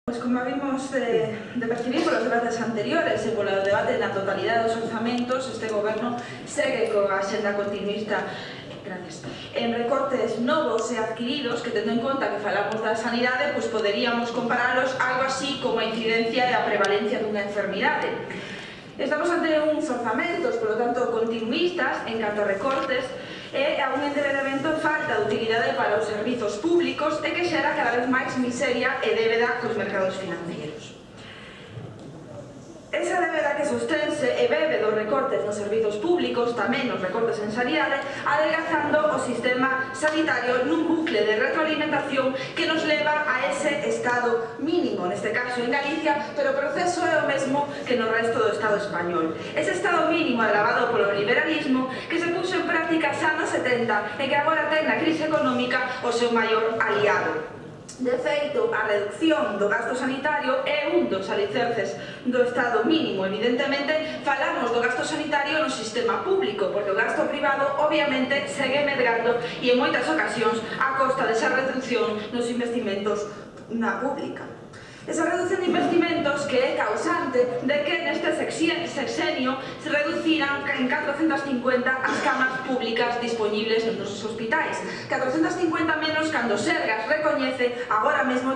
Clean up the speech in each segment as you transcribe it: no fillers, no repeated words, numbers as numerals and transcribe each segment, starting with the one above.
Pois como vimos de percibir polos debates anteriores e polo debate na totalidade dos orzamentos, este goberno segue coa axenda continuista en recortes novos e adquiridos que, tendo en conta que falamos da sanidade, pois poderíamos comparalos algo así como a incidencia e a prevalencia dunha enfermidade. Estamos ante uns orzamentos, polo tanto, continuistas en canto a recortes e a un endevedamento falta de utilidade para os servizos públicos e que xera cada vez máis miseria e débeda cos mercados financeiros. Esa débeda que sostense e bebe dos recortes nos servizos públicos, tamén nos recortes en sanidade, adelgazando o sistema sanitario nun bucle de retroalimentación que nos leva a ese estado mínimo, neste caso en Galicia, pero o proceso é o mesmo que no resto do Estado español. Ese estado mínimo agravado polo liberalismo que se puxo en práctica xa nos 70 e que agora ten na crise económica o seu maior aliado. De feito, a reducción do gasto sanitario é un dos alicerces do estado mínimo. Evidentemente, falamos do gasto sanitario no sistema público, porque o gasto privado, obviamente, segue medrando e en moitas ocasións a costa desa reducción nos investimentos na pública. Esa reducción de investimentos que é causante de que neste sexenio se reduciran en 450 as camas públicas disponibles nos nosos hospitais. 450 menos cando Sergas recoñece agora mesmo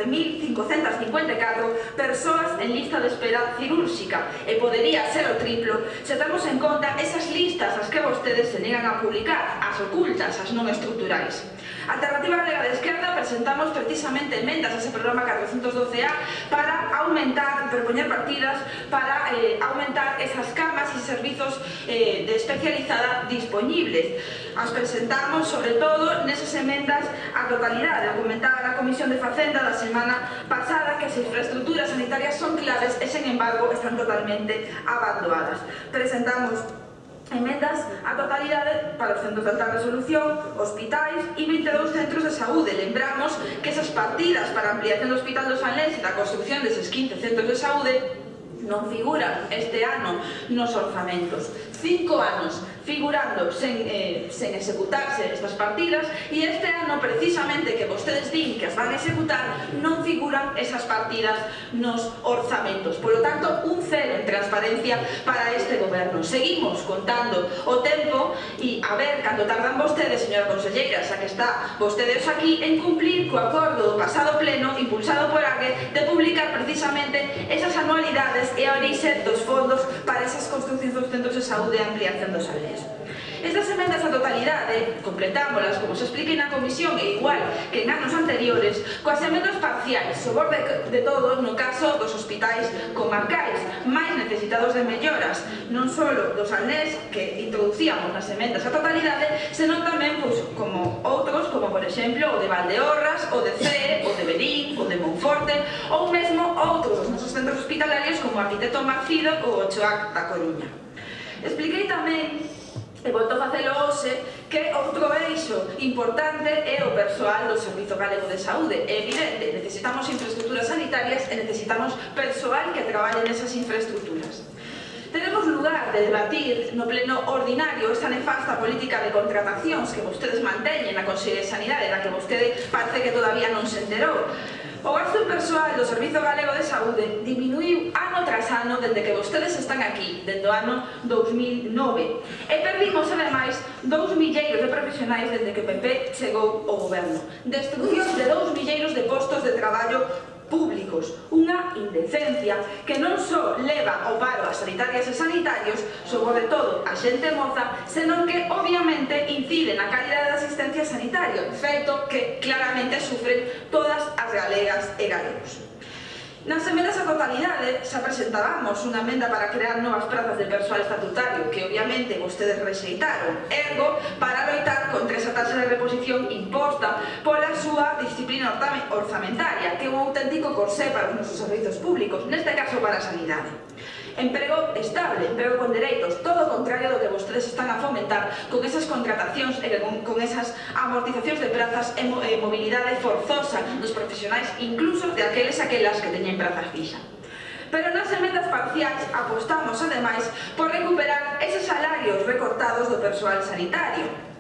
37.554 persoas en lista de espera cirúrxica e podería ser o triplo se temos en conta esas listas as que vostedes se negan a publicar, as ocultas, as non estruturais. A Alternativa Galega de Esquerda presentamos precisamente emendas a ese programa 412A para aumentar, propoñer partidas para aumentar esas camas e servizos de especializada disponibles. As presentamos, sobre todo, nesas emendas a totalidade. Comentaba na Comisión de Facenda da semana pasada que as infraestructuras sanitarias son claves e, sen embargo, están totalmente abandonadas. Presentamos emendas a totalidade para os centros de alta resolución, hospitais e 22 centros de saúde. Lembramos que esas partidas para a ampliación do Hospital do Sanlés e da construcción deses 15 centros de saúde non figuran este ano nos orzamentos. 5 anos figurando sen executarse estas partidas e este ano, precisamente, que vostedes din que as van a executar, non figuran esas partidas nos orzamentos. Por lo tanto, un cero en transparencia para este goberno. Seguimos contando o tempo e a ver cando tardan vostedes, señora conselleira, xa que está vostedes aquí, en cumplir co acordo do pasado pleno impulsado por AGE de publicar precisamente esas anualidades e a orixe dos fondos para esas construccións dos centros de saúde e ampliación dos Sanlés. Estas emendas a totalidade completámolas, como se explique na comisión, e igual que en anos anteriores, coas emendas parciais, sobre de todo no caso dos hospitais comarcais, máis necesitados de melloras, non só dos Sanlés, que introducíamos nas emendas a totalidade, senón tamén como outros, como por exemplo o de Valdeorras, o de Cee, o de Verín, o de Monforte, ou mesmo outros dos nosos centros hospitalarios como o Arquitecto Marcido ou o Choac da Coruña. Expliquei tamén, e volto a facelo hoxe, que outro eixo importante é o persoal do Servizo Galego de Saúde. É evidente, necesitamos infraestructuras sanitarias e necesitamos persoal que traballe nesas infraestructuras. Tenemos lugar de debatir no pleno ordinario esta nefasta política de contratacións que vostedes manteñen na Consellería de Sanidade, da que vostede parece que todavía non se enterou. O gasto persoal do Servizo Galego de Saúde diminuiu ano tras ano dende que vostedes están aquí, dende o ano 2009. E perdimos, ademais, 2 milleiros de profesionais dende que o PP chegou ao goberno. Destrucción de 2 milleiros de postos de traballo públicos, unha indecencia que non só leva ao paro as sanitarias e sanitarios, sobre todo a xente moza, senón que obviamente incide na calidade da asistencia sanitaria, feito que claramente sufren todas as galegas e galegos. Nas emendas a totalidade xa presentábamos unha emenda para crear novas prazas de persoal estatutario que obviamente vostedes rexeitaron, ergo para loitar contra esa taxa de reposición imposta pola súa disciplina orzamentaria, que é un auténtico corsé para os nosos servizos públicos, neste caso para a sanidade. Emprego estable, emprego con dereitos, todo o contrario do que vostedes están a fomentar con esas contratacións e con esas amortizacións de prazas e mobilidade forzosa dos profesionais, incluso de aquelas que teñen prazas fixas. Pero nas emendas parciais apostamos, ademais, por recuperar eses salarios recortados do persoal sanitario.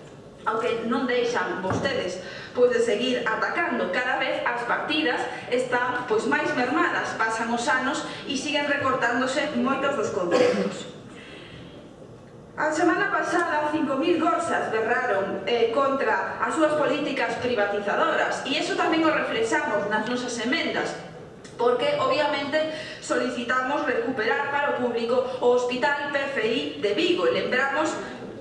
ao que non deixan vostedes de seguir atacando. Cada vez as partidas están máis mermadas, pasan os anos e siguen recortándose moitos dos conceptos. A semana pasada 5.000 gorzas berraron contra as súas políticas privatizadoras e iso tamén o reflexamos nas nosas emendas, porque obviamente solicitamos recuperar para o público o Hospital PFI de Vigo e lembramos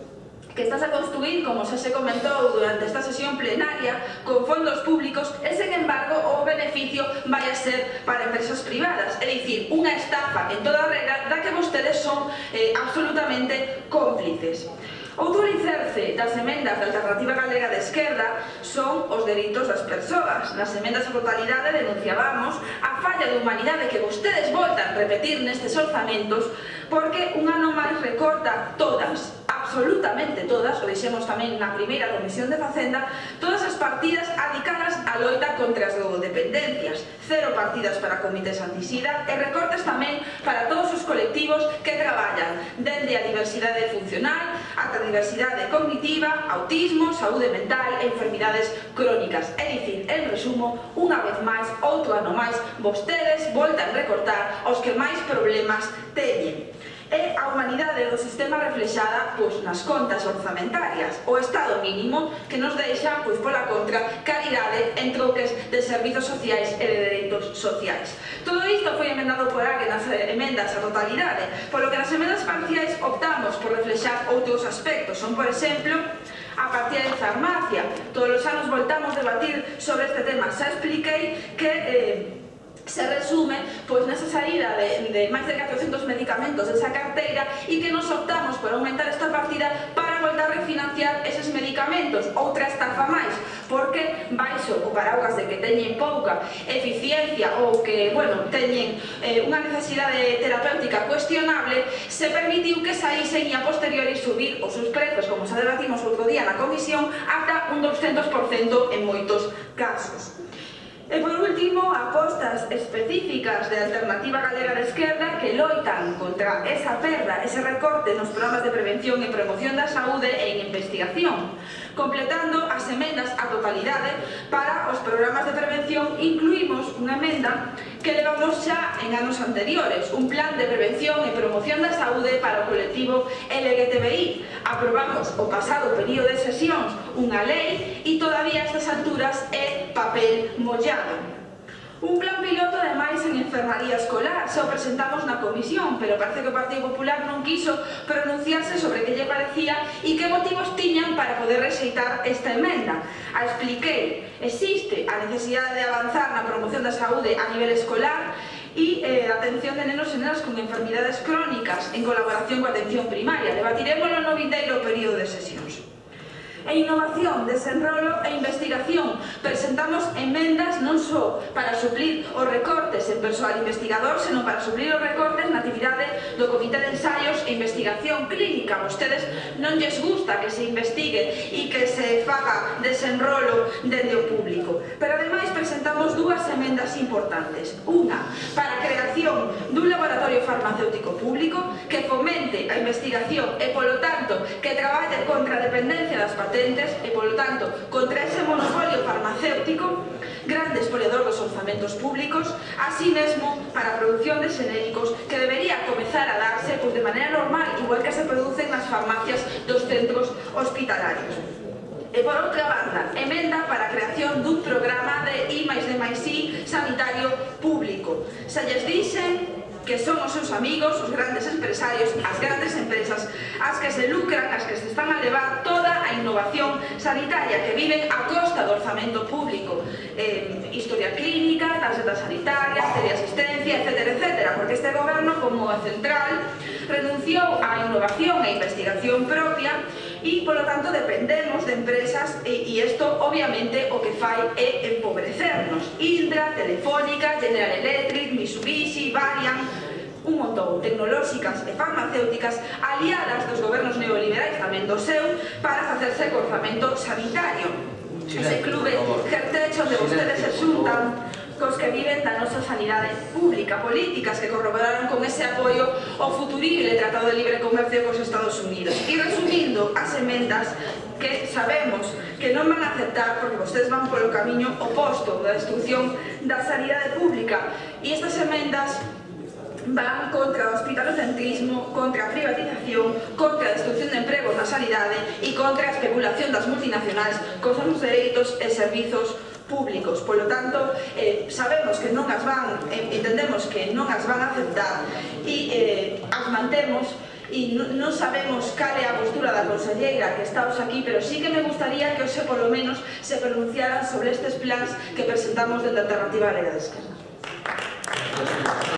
que estás a construir, como xa se comentou durante esta sesión plenaria, con fondos públicos e, sen embargo, o beneficio vai a ser para empresas privadas, é dicir, unha estafa en toda a regra da que vostedes son absolutamente cómplices. Outro alicerce das emendas da Alternativa Galega de Esquerda son os dereitos das persoas. Nas emendas a totalidade denunciábamos a falla de humanidade que vostedes voltan a repetir nestes orzamentos, porque un ano máis recorta todas, absolutamente todas, o dixemos tamén na primeira Comisión de Facenda, todas as partidas adicadas á loita contra as drogodependencias, 0 partidas para comités antisida e recortes tamén para todos os colectivos que traballan dende a diversidade funcional ata a diversidade cognitiva, autismo, saúde mental e enfermidades crónicas. É dicir, en resumo, unha vez máis, outro ano máis, vostedes voltan a recortar os que máis problemas teñen. É a humanidade do sistema reflexada nas contas orzamentarias, o estado mínimo que nos deixa, pola contra, caridade en troques de servizos sociais e de dereitos sociais. Todo isto foi emendado por alguén nas emendas a totalidade, polo que nas emendas parciais optamos por reflexar outros aspectos. Son, por exemplo, a partida de farmacia. Todos os anos voltamos a debatir sobre este tema. Xa expliquei que se resume nesa saída de máis de 400 medicamentos desa carteira e que nos optamos por aumentar esta partida para voltar a refinanciar eses medicamentos, outra estafa máis, porque baixo o paraugas de que teñen pouca eficiencia ou que, teñen unha necesidade terapéutica cuestionable, se permitiu que saísen e a posteriori subir os seus prezos, como xa debatimos outro día na comisión, ata un 200% en moitos casos. E por último, apostas específicas de Alternativa Galega de Esquerda que loitan contra esa perda, ese recorte nos programas de prevención e promoción da saúde e en investigación, completando as emendas a totalidade para os programas de prevención. Incluímos unha emenda que levamos xa en anos anteriores, un plan de prevención e promoción da saúde para o colectivo LGTBI. Aprobamos o pasado período de sesións unha lei e todavía a estas alturas é papel mollado. Un plan piloto, ademais, en enfermaría escolar. Xa o presentamos na comisión, pero parece que o Partido Popular non quiso pronunciarse sobre que lle parecía e que motivos tiñan para poder rexeitar esta emenda. A expliquei. Existe a necesidade de avanzar na promoción da saúde a nivel escolar e a atención de nenos e nenas con enfermidades crónicas en colaboración coa atención primaria. Debatiremoslo no vindeiro período de sesións. E innovación, desenrolo e investigación. Presentamos emendas non só para suplir os recortes en persoal investigador, senón para suplir os recortes na actividade do Comité de Ensaios e Investigación Clínica. A vostedes non lles gusta que se investigue e que se faga desenrolo dende o público. Pero ademais presentamos dúas emendas importantes. Unha, para a creación dun laboratorio farmacéutico público que fomente a investigación e, polo tanto, que traballe contra a dependencia das patentes e, polo tanto, contra ese monopolio farmacéutico, grande espoliador dos orzamentos públicos, así mesmo para a produción de xenéricos que debería comezar a darse de maneira normal, igual que se producen nas farmacias dos centros hospitalarios. E, por outra banda, emenda para a creación dun programa de I+D+I sanitario público. Xa lles dixen que son os seus amigos, os grandes empresarios, as grandes empresas, as que se lucran, as que se están a levar toda a innovación sanitaria, que viven a costa do orzamento público. Historia clínica, tarxetas sanitarias, teleasistencia, etc., porque este goberno, como a central, renunciou á innovación e investigación propia e, polo tanto, dependemos de empresas e isto, obviamente, o que fai é empobrecernos. Indra, Telefónica, General Electric, Mitsubishi, Varian, un montón, tecnolóxicas e farmacéuticas aliadas dos gobernos neoliberais, tamén do seu, para facerse co orzamento sanitario. Ese clube Gertech onde vostedes se xuntan cos que viven da nosa sanidade pública, políticas que corroboraron con ese apoio ao futurible Tratado de Libre Comercio cos Estados Unidos. E resumindo as emendas que sabemos que non van a aceptar porque vostedes van polo camiño oposto da destrucción da sanidade pública, e estas emendas van contra o hospitalocentrismo, contra a privatización, contra a destrucción de empregos na sanidade e contra a especulación das multinacionais cos nosos dereitos e servizos públicos. Por lo tanto, sabemos que non as van, entendemos que non as van a aceptar e as mantemos e non sabemos cal é a postura da conselleira que está aquí, pero sí que me gustaría que hoxe polo menos se pronunciaran sobre estes plans que presentamos dende a Alternativa Galega de Esquerda.